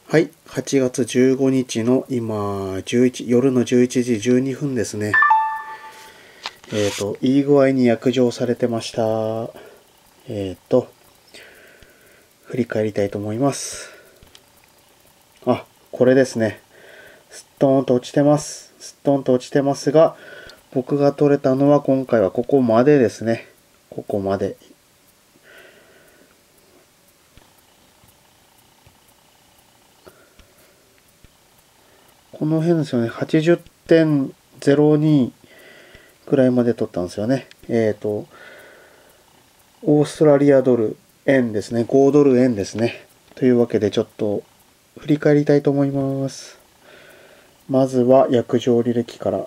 はい、8月15日の今、夜の11時12分ですね。いい具合に薬錠されてました。振り返りたいと思います。あ、これですね。スットーンと落ちてます。スットーンと落ちてますが、僕が取れたのは今回はここまでですね。ここまで。この辺ですよね。80.02くらいまで取ったんですよね。オーストラリアドル、円ですね。5ドル円ですね。というわけでちょっと振り返りたいと思います。まずは約定履歴から。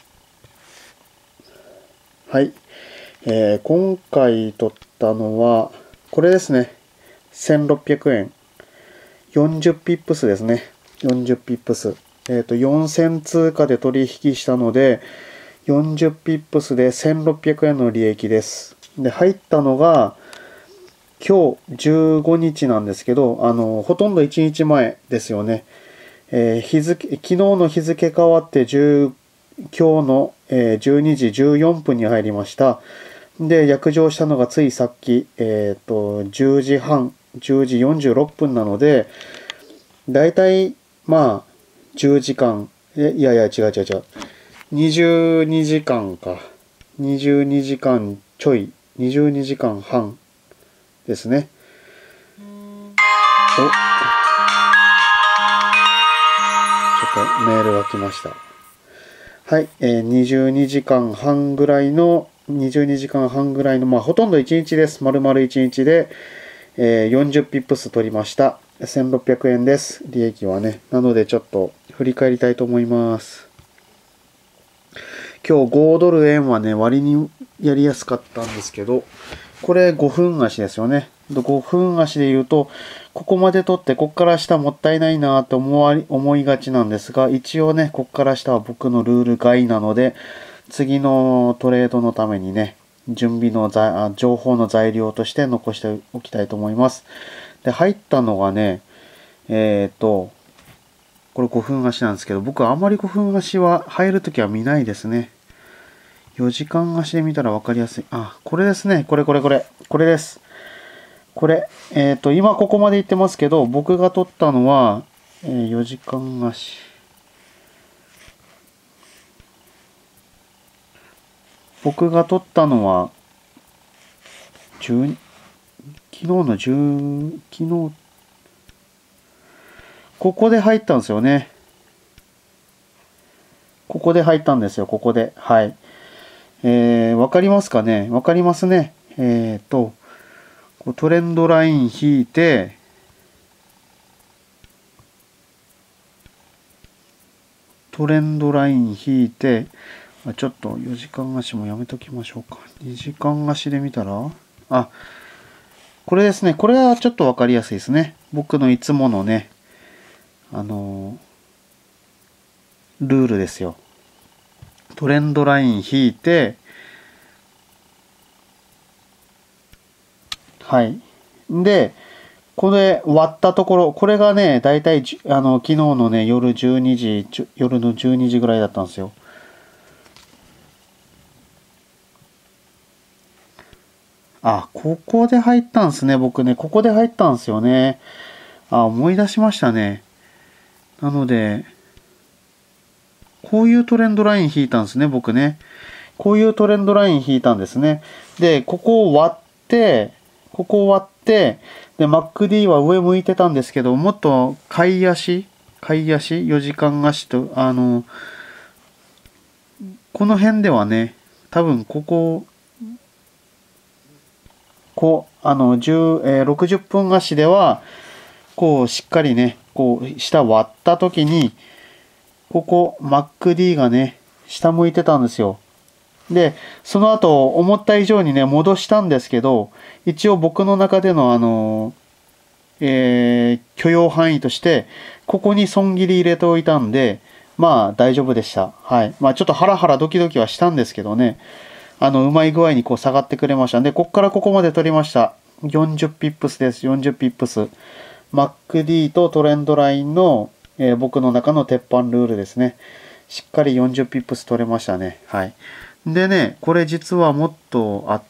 はい。今回取ったのは、これですね。1600円。40ピップスですね。40ピップス。4000通貨で取引したので、40ピップスで1600円の利益です。で、入ったのが、今日15日なんですけど、ほとんど1日前ですよね。昨日の日付変わって今日の、12時14分に入りました。で、約定したのがついさっき、10時半、10時46分なので、だいたい、まあ、10時間、違う。22時間か。22時間ちょい、22時間半ですね。ちょっとメールが来ました。はい、22時間半ぐらいの、まあ、ほとんど1日です。丸々1日で、40ピップス取りました。1600円です。利益はね。なのでちょっと振り返りたいと思います。今日5ドル円はね、割にやりやすかったんですけど、これ5分足ですよね。5分足で言うと、ここまで取ってこっから下もったいないなと思いがちなんですが、一応ね、こっから下は僕のルール外なので、次のトレードのためにね、準備の情報の材料として残しておきたいと思います。で、入ったのがね、これ5分足なんですけど、僕はあまり5分足は入るときは見ないですね。4時間足で見たら分かりやすい。あ、これですね。これです。これ、今ここまで行ってますけど、僕が取ったのは、4時間足。僕が取ったのは、昨日、ここで入ったんですよね。ここで入ったんですよ、ここで。はい。わかりますかね？わかりますね。トレンドライン引いて、ちょっと4時間足もやめときましょうか。2時間足で見たら、あ、これですね。これはちょっとわかりやすいですね。僕のいつものね、ルールですよ。トレンドライン引いて、はい。で、これ割ったところ、これがね、だいたい昨日のね、夜の12時ぐらいだったんですよ。あ、ここで入ったんですね、僕ね。ここで入ったんですよね。あ、思い出しましたね。なので、こういうトレンドライン引いたんですね、僕ね。こういうトレンドライン引いたんですね。で、ここを割って、で、MacD は上向いてたんですけど、もっと買い足、4時間足と、この辺ではね、多分60分足では、こう、しっかりね、こう、下割った時に、ここ、MacD がね、下向いてたんですよ。で、その後、思った以上にね、戻したんですけど、一応僕の中での許容範囲として、ここに損切り入れておいたんで、まあ大丈夫でした。はい。まあちょっとハラハラドキドキはしたんですけどね、うまい具合にこう下がってくれましたんで、こっからここまで取りました。40ピップスです。40ピップス。 MacD とトレンドラインの、僕の中の鉄板ルールですね。しっかり40ピップス取れましたね。はい。でね、これ実はもっとあって、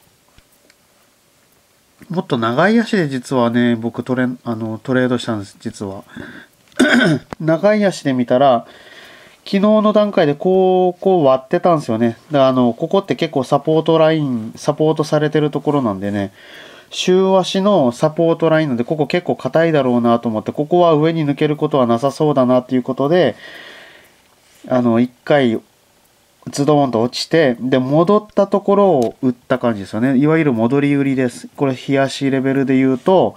もっと長い足で実はね、僕トレードしたんです、実は。長い足で見たら、昨日の段階でこう割ってたんですよね。だからここって結構サポートライン、サポートされてるところなんでね、週足のサポートラインなんで、ここ結構硬いだろうなと思って、ここは上に抜けることはなさそうだなっていうことで、一回、ズドーンと落ちて、で、戻ったところを打った感じですよね。いわゆる戻り売りです。これ、日足レベルで言うと、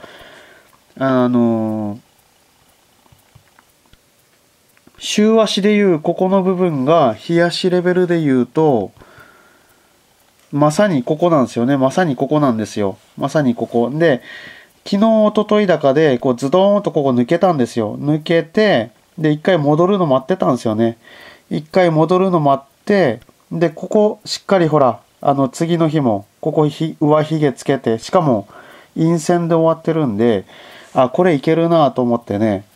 週足でいうここの部分が、日足レベルで言うと、まさにここなんですよね。まさにここなんですよ。まさにここ。で、昨日、おととい高で、こう、ズドーンとここ抜けたんですよ。抜けて、で、一回戻るの待ってたんですよね。一回戻るの待って、で、ここ、しっかりほら、次の日も、ここ上髭つけて、しかも、陰線で終わってるんで、あ、これいけるなと思ってね、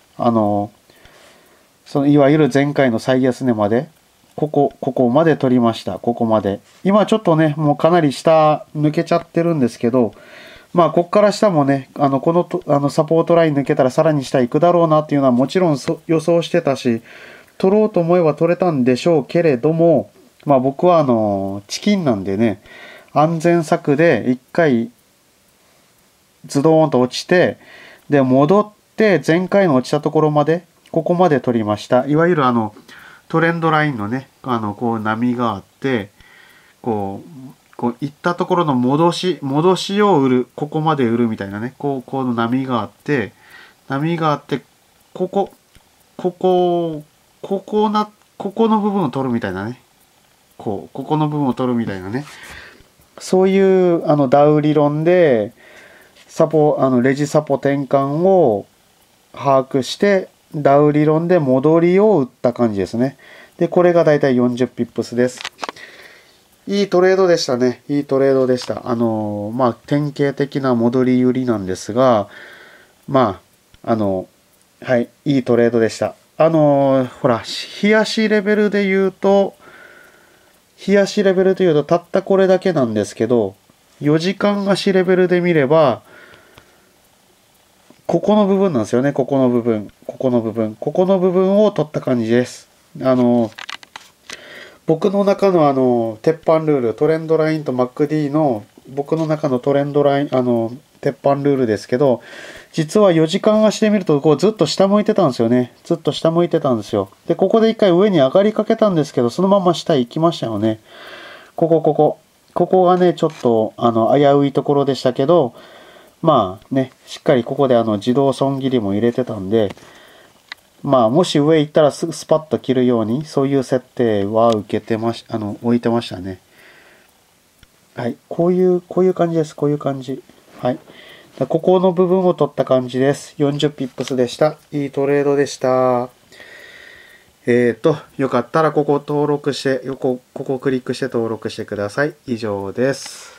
いわゆる前回の最安値まで、ここまで取りました。ここまで。今ちょっとね、もうかなり下抜けちゃってるんですけど、まあ、こっから下もね、このサポートライン抜けたらさらに下行くだろうなっていうのはもちろん予想してたし、取ろうと思えば取れたんでしょうけれども、まあ僕はチキンなんでね、安全策で一回ズドーンと落ちて、で、戻って前回の落ちたところまで、ここまで取りました。いわゆるトレンドラインのね、こう波があって、こう行ったところの戻しを売る、ここまで売るみたいなね、この波があって、ここの部分を取るみたいなね、ここの部分を取るみたいなね、そういうダウ理論でレジサポ転換を把握してダウ理論で戻りを打った感じですね。で、これがだいたい40ピップスです。いいトレードでしたね。いいトレードでした。まあ、典型的な戻り売りなんですが、まあ、はい、いいトレードでした。ほら、日足レベルで言うと、たったこれだけなんですけど、4時間足レベルで見れば、ここの部分なんですよね。ここの部分を取った感じです。僕の中の鉄板ルール、トレンドラインと MacD の僕の中のトレンドライン、鉄板ルールですけど、実は4時間足で見ると、こうずっと下向いてたんですよね。ずっと下向いてたんですよ。で、ここで一回上に上がりかけたんですけど、そのまま下行きましたよね。ここがね、ちょっと、危ういところでしたけど、まあね、しっかりここで自動損切りも入れてたんで、まあ、もし上行ったらすぐスパッと切るように、そういう設定は受けてまし、置いてましたね。はい。こういう感じです。こういう感じ。はい。ここの部分を取った感じです。40ピップスでした。いいトレードでした。よかったらここ登録して、ここクリックして登録してください。以上です。